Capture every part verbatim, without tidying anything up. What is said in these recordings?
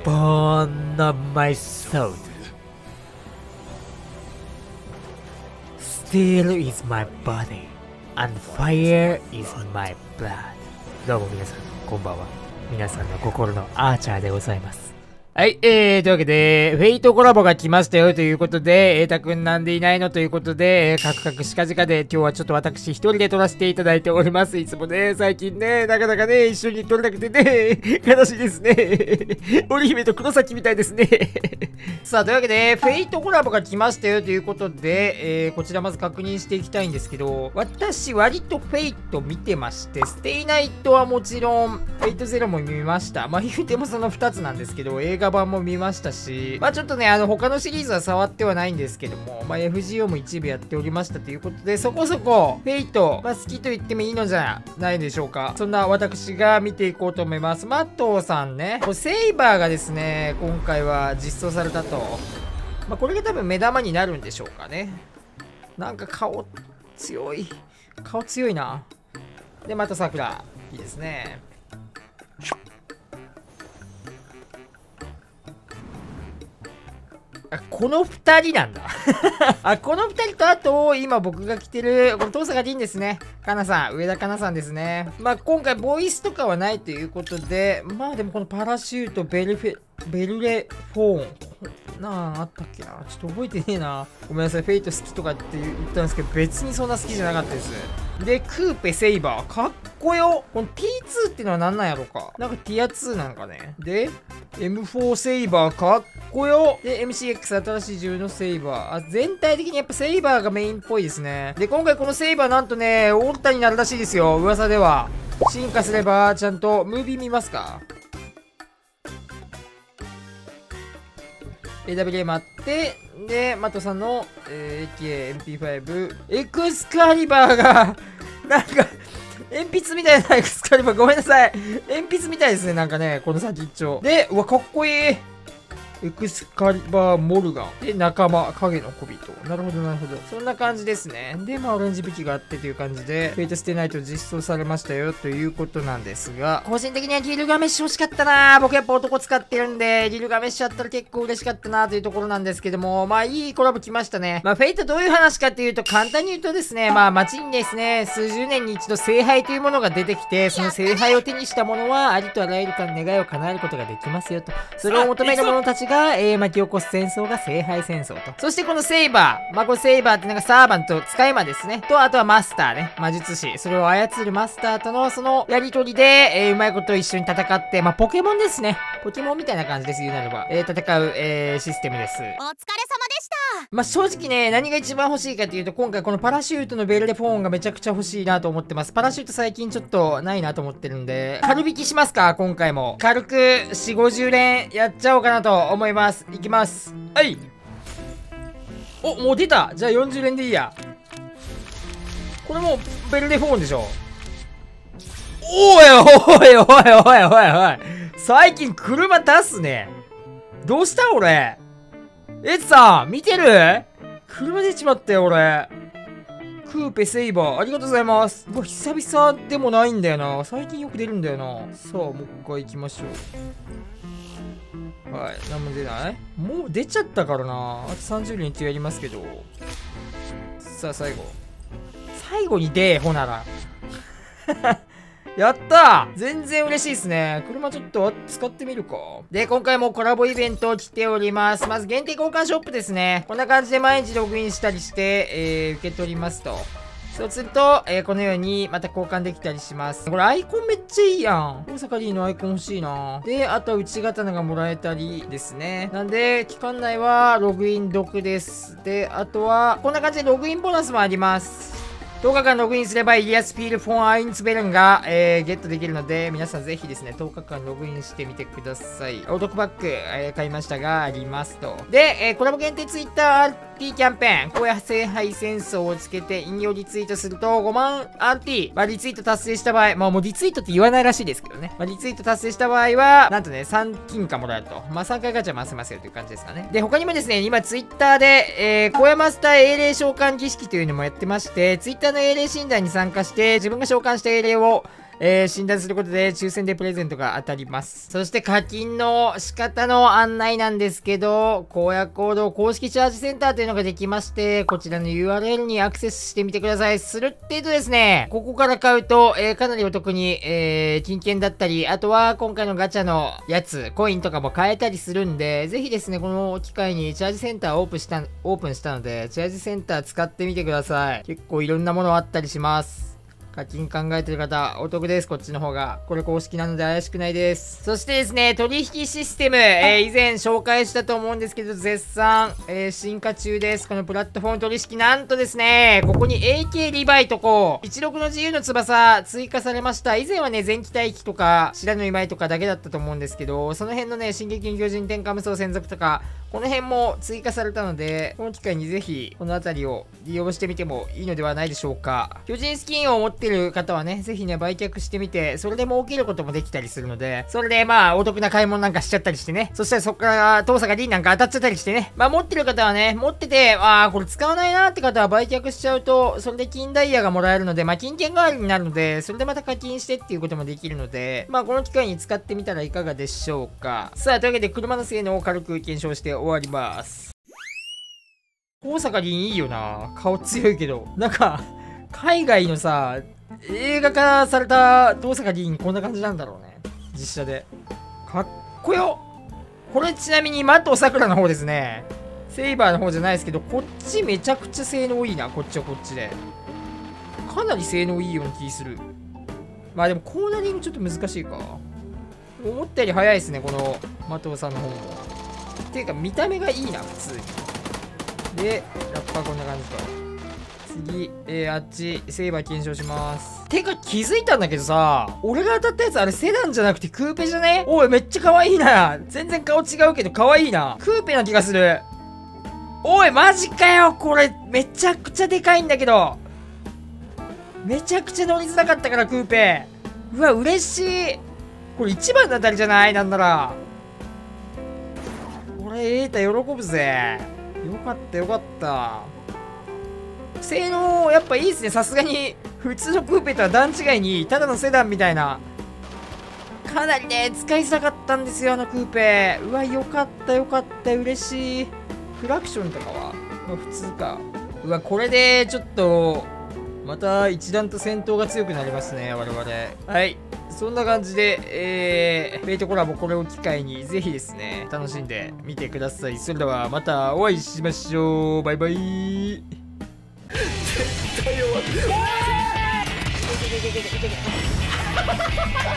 Bone of my soul. Steel is my body, and fire is my blood. どうも皆さん、こんばんは。皆さんの心のアーチャーでございます。はい、えー、というわけで、フェイトコラボが来ましたよということで、エータくんなんでいないのということで、カクカクしかじかで、今日はちょっと私一人で撮らせていただいております。いつもね、最近ね、なかなかね、一緒に撮れなくてね、悲しいですね。織姫と黒崎みたいですね。さあ、というわけで、フェイトコラボが来ましたよということで、えー、こちらまず確認していきたいんですけど、私、割とフェイト見てまして、ステイナイトはもちろん、フェイトゼロも見ました。まあ、言うてもそのふたつなんですけど、映画版も見ましたし、まあちょっとね、あの他のシリーズは触ってはないんですけども、まあ エフジーオー も一部やっておりましたということで、そこそこフェイトが好きと言ってもいいのじゃないでしょうか。そんな私が見ていこうと思います。マットーさんね、これセイバーがですね、今回は実装されたと。まあこれが多分目玉になるんでしょうかね。なんか顔強い。顔強いな。で、また桜。いいですね。あ、このふたりなんだ。あ、このふたりと、あと、今僕が着てる、この遠坂凛ですね。かなさん、上田かなさんですね。まあ、今回、ボイスとかはないということで、まあ、でもこのパラシュート、ベルフェ、ベルレフォーン。なあ、あったっけな。ちょっと覚えてねえな。ごめんなさい、フェイト好きとかって言ったんですけど、別にそんな好きじゃなかったです。で、クーペ、セイバー。かっこよ。この ティーツー っていうのは何なんやろか。なんかティアツーなんかね。で、エムフォー セイバー。かっこよ。で、エムシーエックス 新しい銃のセイバー。あ、全体的にやっぱセイバーがメインっぽいですね。で、今回このセイバーなんとね、オルタになるらしいですよ。噂では。進化すれば、ちゃんと、ムービー見ますか？ エーダブリュー もあって、で、マトさんの、えー、エーケーエムピーファイブ、エクスカリバーが、なんか、鉛筆みたいなエクスカリバー、ごめんなさい。鉛筆みたいですね、なんかね、この先っちょ。で、うわ、かっこいい。エクスカリバーモルガン。で、仲間、影の小人。なるほど、なるほど。そんな感じですね。で、まあ、オレンジ武器があってという感じで、フェイトステイナイト実装されましたよということなんですが、個人的にはギルガメッシュ欲しかったな。僕やっぱ男使ってるんで、ギルガメッシュあったら結構嬉しかったなというところなんですけども、まあ、いいコラボ来ましたね。まあ、フェイトどういう話かっていうと、簡単に言うとですね、まあ、街にですね、数十年に一度聖杯というものが出てきて、その聖杯を手にした者は、ありとあらゆる願いを叶えることができますよと。それを求める者たちが、えー、巻き起こす戦争が聖杯戦争と。そしてこのセイバー。まあ、これセイバーってなんかサーバント、使い魔ですね。と、あとはマスターね。魔術師。それを操るマスターとのそのやりとりで、えー、うまいこと一緒に戦って、まあ、ポケモンですね。ポケモンみたいな感じです、言うなれば。えー、戦う、えー、システムです。お疲れ様でした。まあ、正直ね、何が一番欲しいかっていうと、今回このパラシュートのベルレフォーンがめちゃくちゃ欲しいなと思ってます。パラシュート最近ちょっとないなと思ってるんで、軽引きしますか、今回も。軽くよんじゅう、ごじゅう連やっちゃおうかなと思います。いきます。はい。お、もう出た。じゃあよんじゅう連でいいや。これもうベルレフォーンでしょ。おいおいおいおいおいおいおい。最近車出すね。どうした俺。エツさん、見てる？車出ちまったよ俺。クーペセイバー、ありがとうございます。うわ、久々でもないんだよな。最近よく出るんだよな。さあ、もう一回行きましょう。はい、何も出ない？もう出ちゃったからな。あとさんじゅう連一応やりますけど。さあ、最後。最後に出え、ほなら。やったー！全然嬉しいですね。車ちょっと使ってみるか。で、今回もコラボイベント来ております。まず限定交換ショップですね。こんな感じで毎日ログインしたりして、えー、受け取りますと。そうすると、えー、このようにまた交換できたりします。これアイコンめっちゃいいやん。大阪 D のアイコン欲しいな。で、あとは内刀がもらえたりですね。なんで、期間内はログイン読です。で、あとは、こんな感じでログインボーナスもあります。とおかかんログインすればイリアスピールフォンアインツベルンが、えー、ゲットできるので、皆さんぜひですね、とおかかんログインしてみてください。お得バッグ、えー、買いましたが、ありますと。で、えー、コラボ限定ツイッター アールティー キャンペーン。荒野聖杯戦争をつけて引用リツイートするとごまんアールティー。まあ、リツイート達成した場合、まあもうリツイートって言わないらしいですけどね。まあ、リツイート達成した場合は、なんとね、さん金貨もらえると。まあ、さんかいガチャ回せますよという感じですかね。で、他にもですね、今ツイッターで、えー、荒野マスター英霊召喚儀式というのもやってまして、ツイッターの英霊診断に参加して、自分が召喚した英霊を、 えー、診断することで抽選でプレゼントが当たります。そして課金の仕方の案内なんですけど、荒野行動公式チャージセンターというのができまして、こちらの ユーアールエル にアクセスしてみてください。するってとですね、ここから買うと、えー、かなりお得に、えー、金券だったり、あとは今回のガチャのやつ、コインとかも買えたりするんで、ぜひですね、この機会にチャージセンターオープンした、オープンしたので、チャージセンター使ってみてください。結構いろんなものあったりします。課金考えてる方、お得です。こっちの方が。これ公式なので怪しくないです。そしてですね、取引システム、えー、以前紹介したと思うんですけど、絶賛、えー、進化中です。このプラットフォーム取引、なんとですね、ここに エーケー リバイとこう、じゅうろくの自由の翼、追加されました。以前はね、前期待機とか、白の今井とかだけだったと思うんですけど、その辺のね、進撃の巨人天下無双専属とか、この辺も追加されたので、この機会にぜひ、この辺りを利用してみてもいいのではないでしょうか。巨人スキンを持ってる方はね、ぜひね、売却してみて、それで儲けることもできたりするので、それでまあ、お得な買い物なんかしちゃったりしてね、そしたらそこから、遠坂 D なんか当たっちゃったりしてね、まあ、持ってる方はね、持ってて、ああ、これ使わないなーって方は売却しちゃうと、それで金ダイヤがもらえるので、まあ、金券代わりになるので、それでまた課金してっていうこともできるので、まあ、この機会に使ってみたらいかがでしょうか。さあ、というわけで、車の性能を軽く検証して終わります。大阪凛いいよな。顔強いけど。なんか、海外のさ、映画化された大阪凛こんな感じなんだろうね。実写で。かっこよ。これちなみにマットさくらの方ですね。セイバーの方じゃないですけど、こっちめちゃくちゃ性能いいな。こっちはこっちで。かなり性能いいような気する。まあでもコーナリングちょっと難しいか。思ったより早いですね、このマトさんの方も。ていうか見た目がいいな、普通に。で、ラッパーこんな感じか。次、えー、あっち、セイバー検証します。てか気づいたんだけどさ、俺が当たったやつあれセダンじゃなくてクーペじゃね？おい、めっちゃ可愛いな。全然顔違うけど可愛いな。クーペな気がする。おい、マジかよ。これ、めちゃくちゃでかいんだけど。めちゃくちゃ乗りづらかったから、クーペ。うわ、嬉しい。これ一番の当たりじゃない？なんなら。これ、エータ喜ぶぜ。よかったよかった。性能やっぱいいですね。さすがに普通のクーペとは段違いにただのセダンみたいな。かなりね使いづらかったんですよ、あのクーペ。うわ、よかったよかった、嬉しい。クラクションとかは、まあ、普通か。うわ、これでちょっとまた一段と戦闘が強くなりますね、我々。はい、そんな感じで、えー、フェイトコラボこれを機会にぜひですね楽しんでみてください。それではまたお会いしましょう。バイバイ。絶対終わる。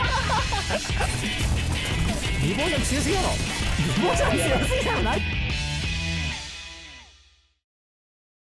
リボン強すぎやろ。リボン強すぎやろ。